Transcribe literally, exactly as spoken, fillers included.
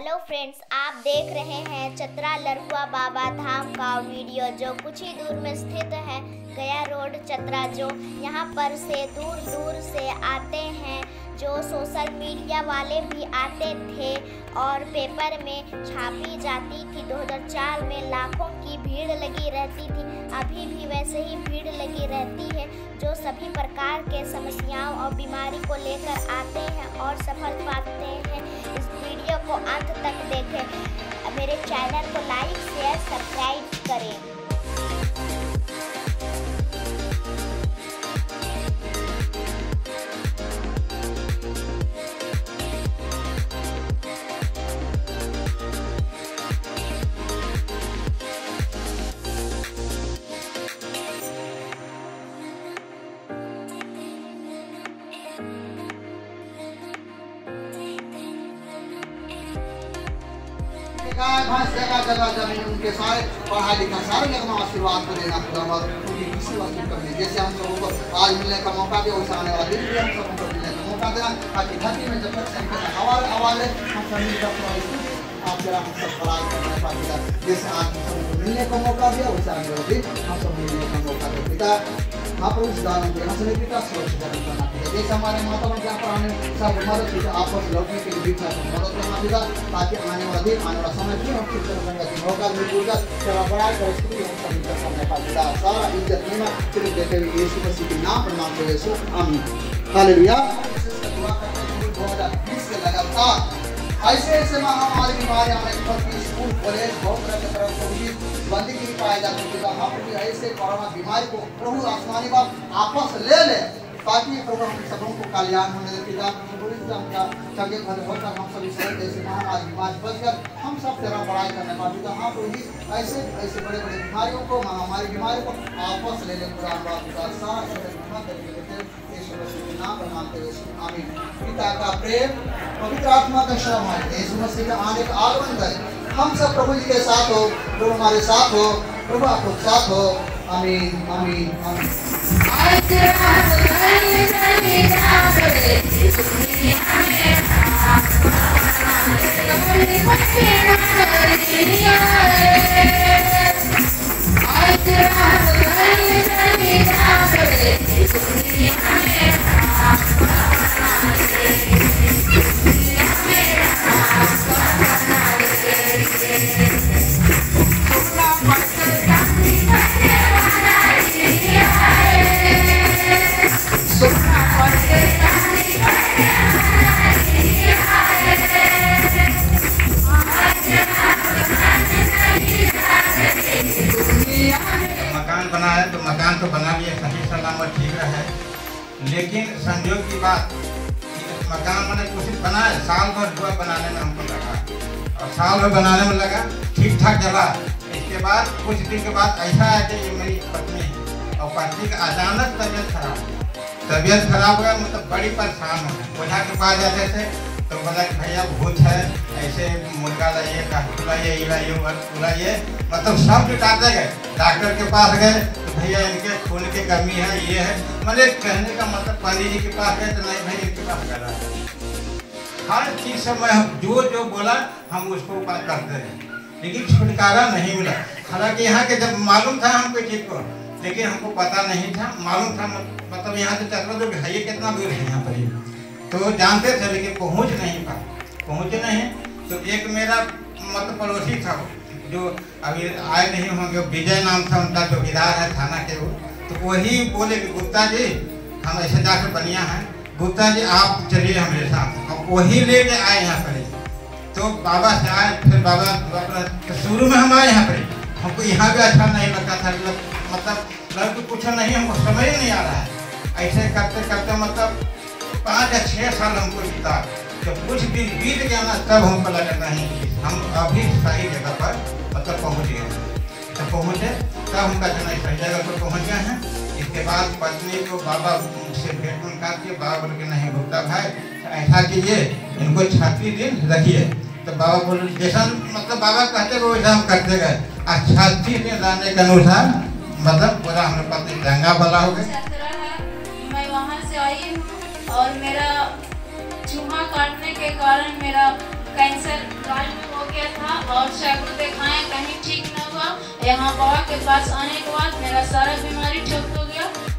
Hello friends, आप देख रहे हैं चतरा लड़कुआ बाबा धाम का वीडियो जो कुछ ही दूर में स्थित है। गया रोड चतरा, जो यहाँ पर से दूर दूर से आते हैं, जो सोशल मीडिया वाले भी आते थे और पेपर में छापी जाती कि दो हज़ार चार में लाखों की भीड़ लगी रहती थी। अभी भी वैसे ही भीड़ लगी रहती है, जो सभी प्रकार के समस्याओं और बीमारी को लेकर आते हैं और सफल पाते हैं। इस वीडियो को अंत तक देखें। मेरे चैनल को लाइक शेयर सब्सक्राइब करें। जगह जगह जमीन उनके सारे पढ़ा लिखा सारे जगह आशीर्वाद को देना खुदा उनकी किसी वस्तु करने जैसे हम सबों को आज मिलने का मौका दिया वैसे आने वाला दिन भी हम सबों को मिलने का मौका देना, ताकि धरती में जब तक हवाले हवाले हम सब मिलकर आप जरा हम सब फराज करने पाएगा। जैसे आज हम सबको मिलने का मौका दिया वैसे आने वाला दिन हम सब मिलने का मौका दे पिता महापुरुष दान के हम सभी पिता सुरक्षित करना पिता। जैसे हमारे माता पिता पुराने सब मदद पिता आपस लौटने के लिए भी मदद करना पिता, ताकि आने वाला दिन आने वाला समय भी हम ठीक तरह मौका मिलकर सेवा बढ़ा कर इसको हम सब मिलकर करने पाएगा। सारा इज्जत लेना सिर्फ देते हुए यीशु मसीह के नाम प्रणाम करें यीशु आमीन हालेलुया। दुआ करते हैं दो हज़ार बीस के लगातार ऐसे ऐसे महामारी बीमारियां हमें स्कूल कॉलेज बहुत तरह के तरफ कोविड बंदी की पाया जाती है। हम भी ऐसे कोरोना बीमारी को प्रभु आसमानी बाप आपस ले ले, ताकि प्रभु हम सबों को कल्याण होने दे पिता। सगे घर होकर हम सभी शहर जैसे महामारी बीमारी बचकर हम सब तेरा बड़ाई करने पाते पिता। हाँ प्रभु ऐसे ऐसे बड़े बड़े बीमारियों को महामारी बीमारी को आपस ले ले पूरा पिता। सारा नाम मानते हुए आमीन। पिता का प्रेम पवित्र आत्मा का श्रम है यीशु मसीह का आने का आगमन करे। हम सब प्रभु जी के साथ हो, प्रभु हमारे साथ हो, प्रभु आपके साथ हो। आमीन आमीन आमीन। मकान बनाया तो मकान तो बना लिया सही सलामत ठीक रहे, लेकिन संयोग की बात मकान मैंने कोशिश बनाया साल भर हुआ बनाने में हमको लगा और साल भर बनाने में लगा ठीक ठाक चला। इसके बाद कुछ दिन के बाद ऐसा है कि ये मेरी पत्नी और पत्नी का अचानक तबीयत खराब तबीयत खराब हुआ, मतलब बड़ी परेशान हो गई। ओझा के पास जाते थे तो बोला कि भैया भूत है, ऐसे मुर्गा लाइए काटू लाइए इलाइए उलाइए, मतलब सब जुटाते गए। डॉक्टर के पास गए तो भैया इनके खून की कमी है ये है, मतलब कहने का मतलब पंडित जी के पास गए तो नहीं भाई इनके पास कर रहा है। हर चीज़ से मैं जो जो बोला हम उसको ऊपर करते रहे, लेकिन छुटकारा नहीं मिला। हालांकि यहाँ के जब मालूम था हमको चीज़ को, लेकिन हमको पता नहीं था। मालूम था मतलब यहाँ से चतरा जो है कितना दूर है यहाँ पर, तो जानते थे लेकिन पहुँच नहीं पाए पहुँचे नहीं। तो एक मेरा मतलब पड़ोसी था जो अभी आए नहीं होंगे, विजय नाम था उनका, चौकीदार है थाना के वो। तो वही बोले कि गुप्ता जी हम ऐसे जाकर बनिया हैं, गुप्ता जी आप चलिए हमारे साथ। अब वही ले के आए यहाँ पर। तो बाबा से आए, फिर बाबा शुरू में हम आए यहाँ पर, हमको यहाँ भी अच्छा नहीं लगता था, मतलब लड़की कुछ नहीं हमको समझ नहीं आ रहा है। ऐसे करते करते मतलब पाँच या छः साल हमको बीता। जब कुछ दिन बीत गया ना तब हमको लगा नहीं हम अभी सही जगह पर मतलब पहुँच गए। जब पहुँचे तब हमका नहीं सही जगह पर पहुँच गए हैं। इसके बाद पत्नी को बाबा से भेंट मुलाकात किए। बाबा बोल के नहीं भुगता भाई ऐसा कीजिए, इनको छाती दिन रखिए। तो बाबा बोले जैसा मतलब बाबा कहते गए वैसा हम करते गए। छाती दिन रहने के अनुसार मतलब पूरा हमारे पत्नी दंगा भला हो गए। मैं वहाँ से आई हूँ और मेरा चूहा काटने के कारण मेरा कैंसर और सैकड़ों दिखाए, कहीं ठीक न हुआ। यहाँ बाबा के पास आने के बाद मेरा सारा बीमारी ठीक हो गया।